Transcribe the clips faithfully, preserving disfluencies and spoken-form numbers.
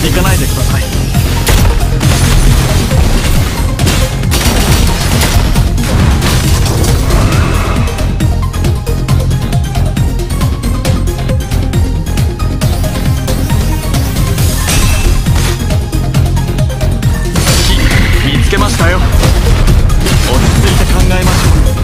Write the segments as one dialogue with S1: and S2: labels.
S1: 行かないでください。見つけましたよ。落ち着いて考えましょう。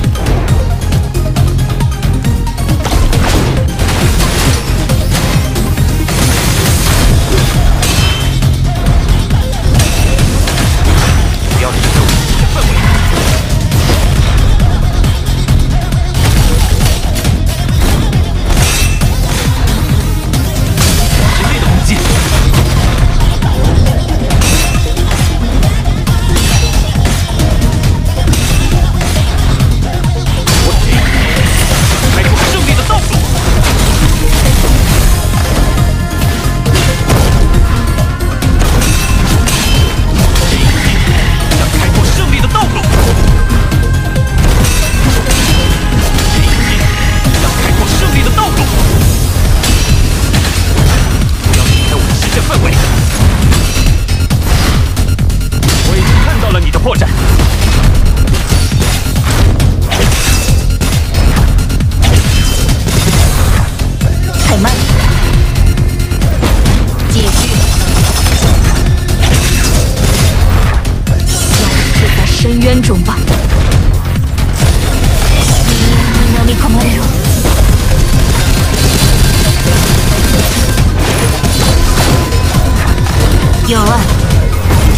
S1: 破绽，
S2: 太慢了，继续，让我退在深渊中吧。飲み込まれろ。弱い。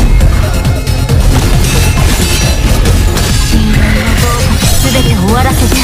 S2: 全て終わらせて